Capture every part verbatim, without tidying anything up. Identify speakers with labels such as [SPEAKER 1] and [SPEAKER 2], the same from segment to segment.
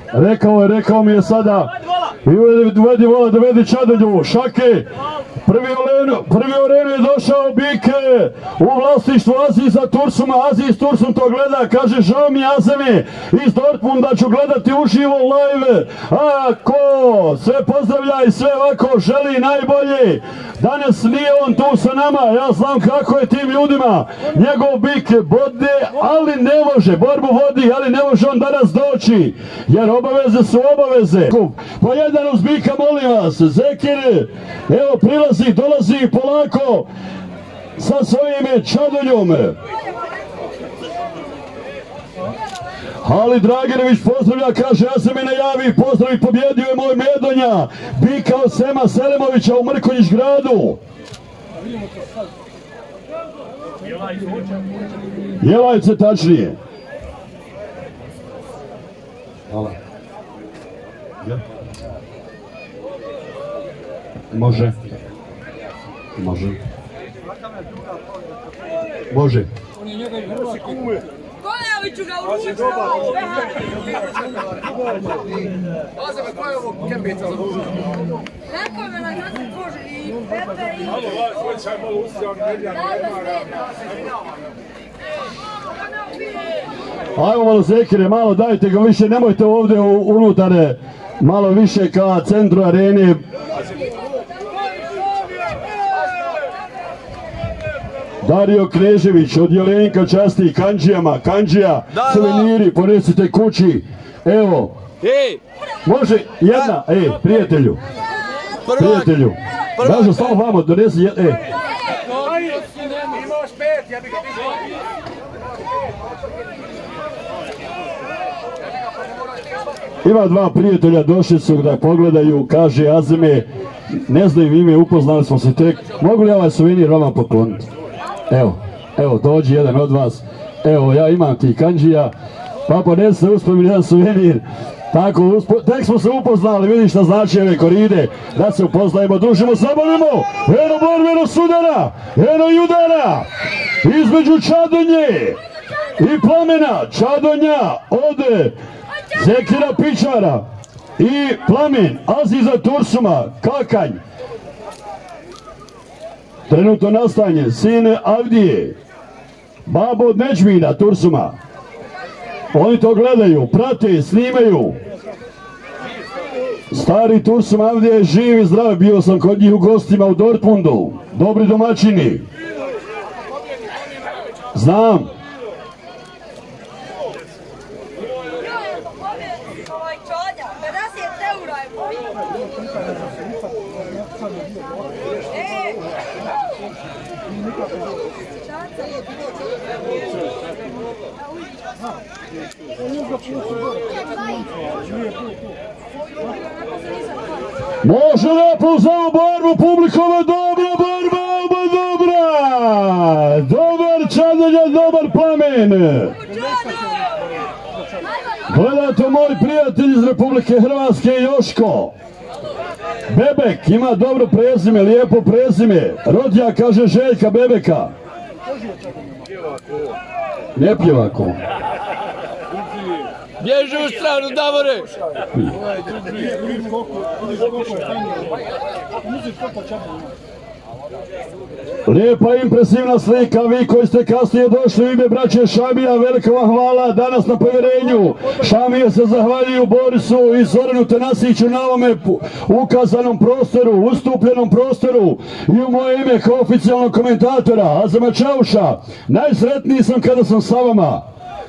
[SPEAKER 1] Rekao je, rekao mi je sada. I dovedi vola, dovedi Čadonju, Šake. Prvi u arenu je došao Bike u vlasništvu Aziza Tursuma. Aziz Tursum to gleda, kaže žao mi Azemi iz Dortmunda ću gledati uživo live. Ako sve pozdravlja i sve ovako želi najbolje. Danas nije on tu sa nama, ja znam kako je tim ljudima. Njegov Bik bode, ali ne može, borbu vodi, ali ne može on danas doći. Jer obaveze su obaveze. Po jedan uz Bika, molim vas, Zekir, evo prilazi, dolazi polako sa svojim Čadonjom. Ali Dragirević pozdravlja, kaže ja se mi najavi, pozdravi, pobjedio je moj Medonja, Bika od Sema Selemovića u Mrkonjić gradu. Jelajce tačnije. Hvala. Može. Može. Može.
[SPEAKER 2] Kolejoviću ga uručio! Pazi me, koja je ovo kepica za dužu? Rekao me na gradu Bože i Pepe i... Alo, ovo će malo uzeo medija,
[SPEAKER 1] ajmo malo Zekire, malo dajte ga više, nemojte ovdje unutare, malo više ka centru arene. Dario Knežević od Jelenka časti Kanđijama, Kanđija, suveniri, ponesite kući, evo, može jedna, ej, prijatelju, prijatelju, dažu samo vamo, donesi, ej.
[SPEAKER 2] Imaš pet, ja bih ga vidio.
[SPEAKER 1] Ima dva prijatelja, došli su da pogledaju, kaže Azeme, ne znaju ime, upoznali smo se tek, mogu li ovaj suvenir vama pokloniti? Evo, evo, dođi jedan od vas, evo, ja imam ti Kanđija, pa ponesite uspomeni jedan suvenir, tako, tek smo se upoznali, vidi šta znači ove koride, da se upoznajemo, družimo, zabolimo, eno borbe, eno sudara, eno judara, između Čadonje i Plamena, Čadonja ode Zekira Pičara i Plamen Aziza Tursuma, Kakanj. Trenutno nastanje, sine Avdije, babo od Neđmina Tursuma. Oni to gledaju, prate, snimaju. Stari Tursum Avdije je živ i zdrav, bio sam kod njih u gostima u Dortmundu. Dobri domaćini. Znam. Može lijepo za ovu borbu, publikova, dobra borba, oba dobra! Dobar Čadonja, dobar Plamen! Gledajte, moj prijatelj iz Republike Hrvatske, Joško. Bebek ima dobro prezime, lijepo prezime. Rodja kaže Željka Bebeka. Ne pjevako.
[SPEAKER 3] Bježi u stranu, Davore!
[SPEAKER 1] Lijepa impresivna slika, vi koji ste kasnije došli u ime braće Šamija, velika vam hvala danas na povjerenju. Šamije se zahvaljuju Borisu i Zoranu Tenasiću na ovome ukazanom prostoru, ustupljenom prostoru i u moje ime kao oficijalnog komentatora Azema Čauša. Najsretniji sam kada sam sa vama.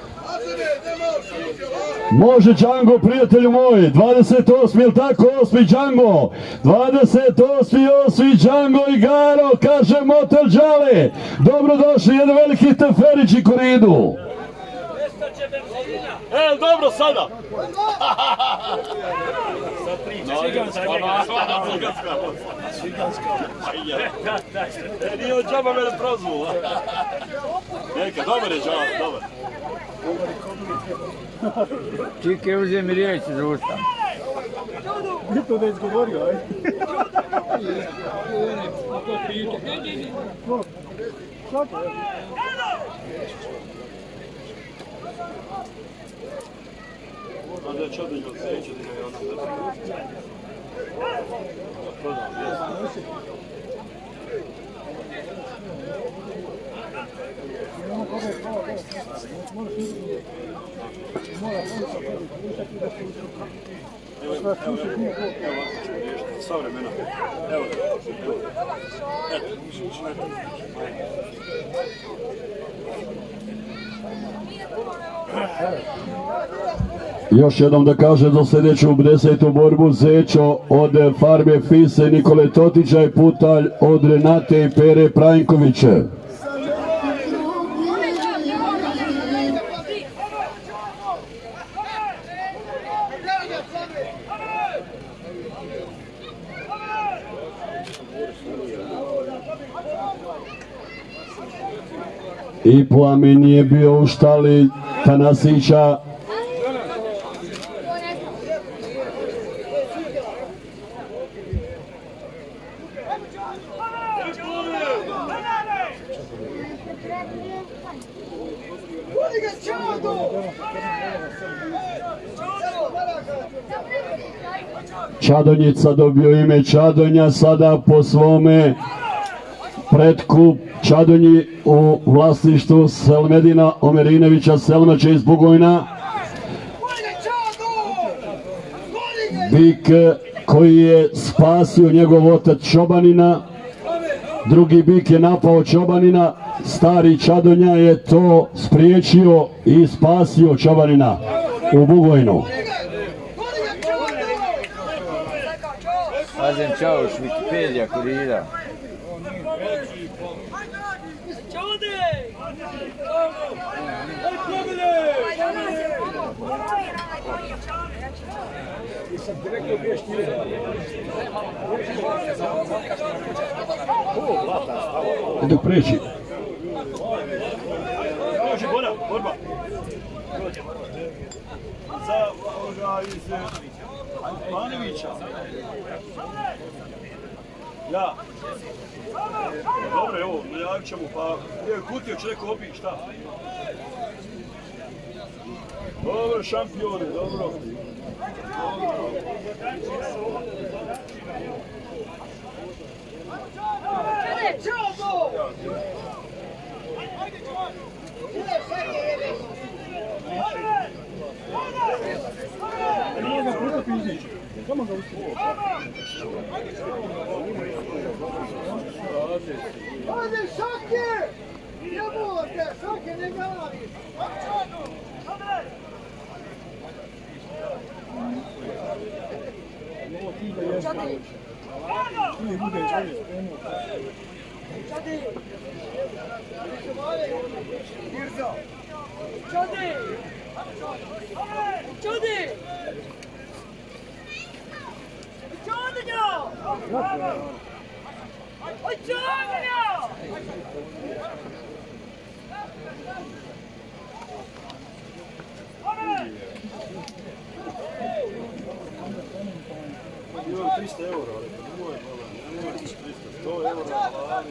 [SPEAKER 1] Može Django, prijatelju moj, dvadeset osmi, jel tako, osmi Django, dvadeset osmi, osmi Django i Garo, kaže Motel Đale, dobrodošli, jedan veliki teferić i koridu.
[SPEAKER 3] E, dobro sada. Nije od džaba mene prozvula. Neka, dobar je džaba, dobar.
[SPEAKER 4] Čike, uzem riječ za usta.
[SPEAKER 5] To da izgovorio, aj.
[SPEAKER 3] da je Čadović od Zeća da je ono. Prodam, jes. Evo, evo, evo, evo, sva vremena. Evo, evo.
[SPEAKER 1] Još jednom da kaže za sljedeću desetu borbu Zećo od farbe Fise Nikole Totića i Putalj od Renate i Pere Prajnkovića. I Plamen je bio u štali Tanasića. Čadonjica dobio ime Čadonja, sada po svome pretku Čadonji u vlasništvu Selmedina Omerinovića Selmača iz Bugojna. Bik koji je spasio njegov otac Čobanina, drugi bik je napao Čobanina, stari Čadonja je to spriječio i spasio Čobanina u Bugojnu.
[SPEAKER 4] Azem Čauš, Wikipedija, kurira.
[SPEAKER 1] Dok preći.
[SPEAKER 3] Dođi, Bora, borba. Za ovoga iz Ivanovića. Ja. Dobro, evo, najavit ćemo, pa je kutio, će neko obi, šta? Dobro, šampione, dobro.
[SPEAKER 5] Samo ga uspije.
[SPEAKER 2] Ajde, Šake! Jebote, Šake, ne glaviš!
[SPEAKER 5] Čadi! Nije bude čadi.
[SPEAKER 2] Čadi! Čadi! Čadi! Čadinja! Oj, Čadinja!
[SPEAKER 3] Imam trista eura, ali nemoj problem, nemoj trista, sto eura, ali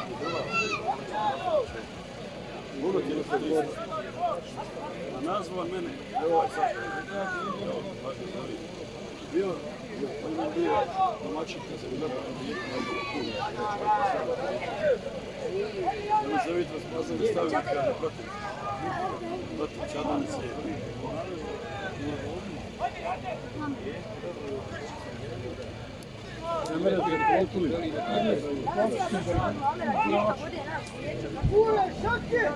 [SPEAKER 3] Mogu ti nešto trista. A nazvan mene, evo ovaj sad, evo, važno zori. Bio, on je bio domaćin kad se gledao na bijeku, na bijeku, evo zavit vas, pa sam stavio kada protiv, protiv Čadanice.
[SPEAKER 5] Ne mre da ga potuli.
[SPEAKER 2] Ure, Šake!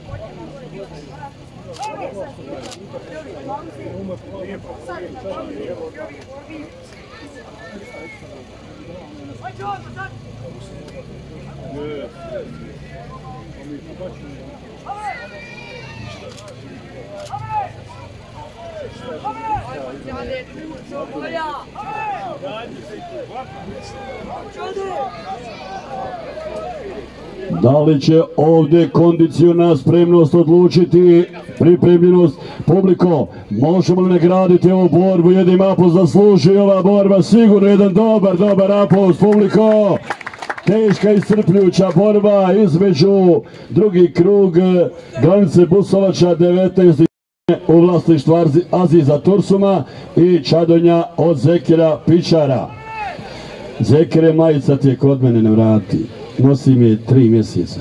[SPEAKER 1] Da li će ovdje kondiciona spremnost odlučiti, pripremljenost publiko? Možemo li nagraditi ovu borbu? Jedan aplauz zasluži ova borba, sigurno jedan dobar, dobar aplauz publiko. Teška i iscrpljujuća borba između drugi krug Granice Busovača devetnaest u vlasništvu Aziza Tursuma i Čadonja od Zekira Pičara. Zekire, majica ti je kod mene ne vrati. Nosim je tri mjeseca.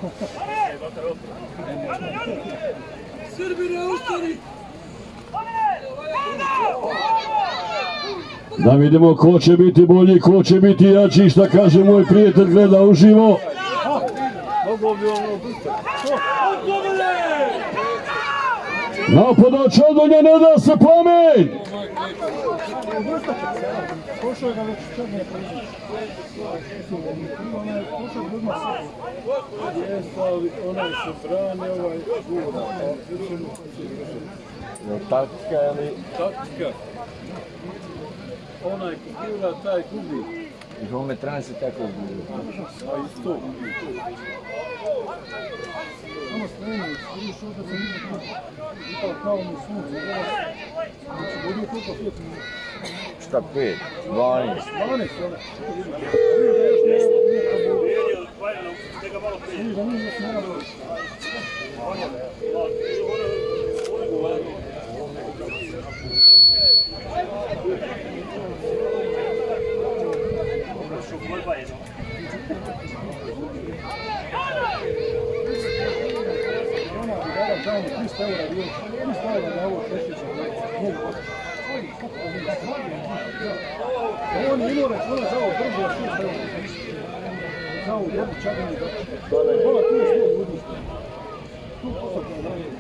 [SPEAKER 1] Da vidimo ko će biti bolji, ko će biti jači, šta kaže moj prijatelj, gleda uživo. Napad od Čadonja, ne da se Plamen!
[SPEAKER 4] Taktika ili...
[SPEAKER 3] Taktika. Onaj ko gura, taj gubi.
[SPEAKER 4] I hometran se tako gubi.
[SPEAKER 3] A isto.
[SPEAKER 5] Samo spremno, vidiš ovdje sam ipak kao mi sunce. Znači, vodio koliko pet minuta.
[SPEAKER 4] Šta pet? Dvanest.
[SPEAKER 5] Dvanest, ona. Vidio da još nije bilo. Vidio da nije još nije bilo. Dao mi trista eura bilo, trista eura na ovo šešića. On je imao računa za ovo brzo šest eura. Za ovo jednu Čadonju. Hvala tu je sto ljudi. Tu posao kao dalje.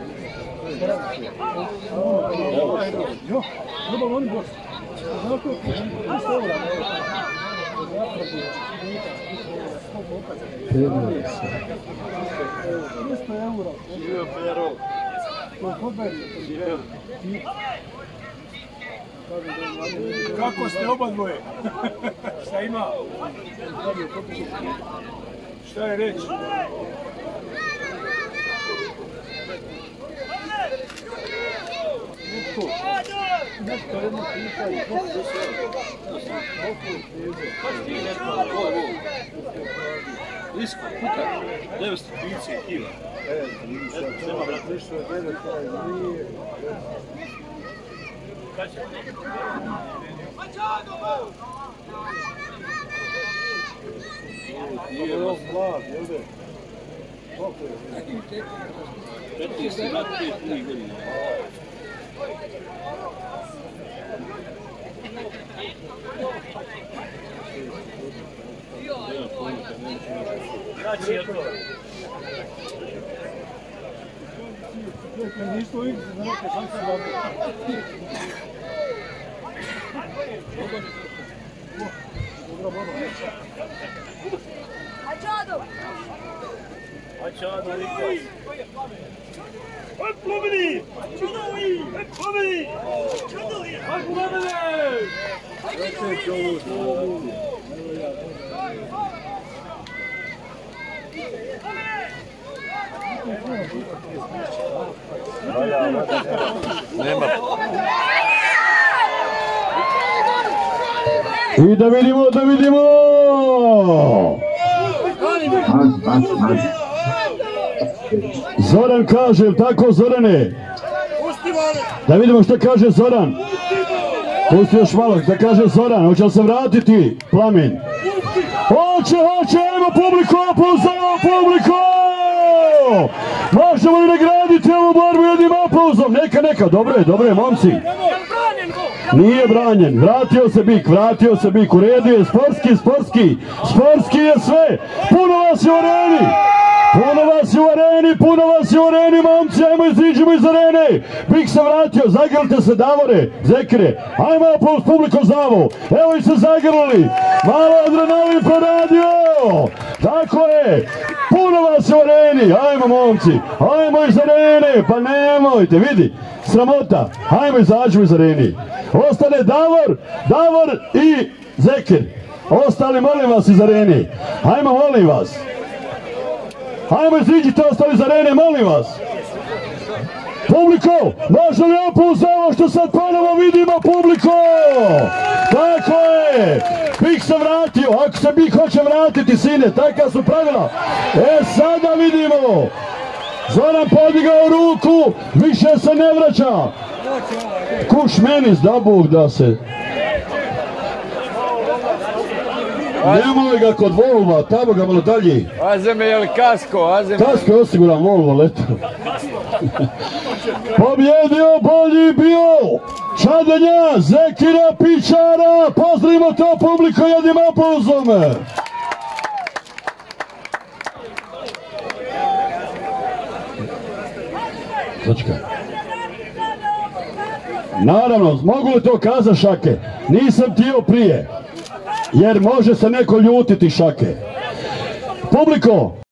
[SPEAKER 5] Jo, trebalo oni boš. Znako, trista eura na ovo. trista eura.
[SPEAKER 3] Živio Pero. Kako ste oba dvoje? Šta ima? Šta je reći?
[SPEAKER 5] Nešto jedno pitanje.
[SPEAKER 3] Isko, kuka, devetsto trideset kila. Nema brate.
[SPEAKER 5] Nešto je devet, nije. Nije ovo mlad, jel de? Koliko je?
[SPEAKER 3] petnaest na pet godina. Znači je to.
[SPEAKER 5] Kad nisu u igri za neke šanse da bi. Dobra borba.
[SPEAKER 2] Ačado!
[SPEAKER 3] Ačado, Rikas. Hoj, Plumini! Čudovi! Hoj, Plumini! Čudovi! Hoj, Plumini! Hoj, Čudovi!
[SPEAKER 4] Nema.
[SPEAKER 1] I da vidimo, da vidimo! Zoran kaže, tako Zorane? Da vidimo što kaže Zoran. Pusti još malo, da kaže Zoran, hoće li se vratiti Plamen? Hoće, hoće, evo publiku, aplauzamo publiku! Možemo li nagraditi ovu borbu jednim aplauzom? Neka, neka, dobro je, dobro je, momci. Nije branjen, vratio se Bik, vratio se Bik, u redu je, sportski, sportski, sportski je sve, puno vas je u areni, puno vas je u areni, puno vas je u areni, momci, ajmo iziđemo iz arene, Bik se vratio, zagrlite se Davore, Zekire, ajmo aplauz publiku Zavo, evo i se zagrlili, malo adrenalin poradio, tako je, puno vas je u areni, ajmo momci, ajmo iz arene, pa nemojte, vidi, sramota, ajmo izađemo iz areni. Ostane Davor, Davor i Zekir. Ostali, molim vas, iz arene. Hajmo, molim vas. Hajmo, iziđite ostali iz arene, molim vas. Publiko, može li aplauz za ovo što sad ponovo vidimo, publiko? Tako je. Bik se vratio, ako se Bik hoće vratiti, sine, takva su pravila. E, sada vidimo. Zoran podigao ruku, više se ne vraća. Kuš meni da Bog da se. Nemoj ga kod Volva, tamo ga malo dalje.
[SPEAKER 4] Azeme, je li kasko? Azeme.
[SPEAKER 1] Kasko je osiguran, Volvo leto. Pobjedio bolji bio Čadenja Zekira Pičara. Pozdravimo to publiko jednim aplauzom. Začekaj. Naravno, mogu li to kazati Šake? Nisam tio prije, jer može se neko ljutiti Šake. Publiko!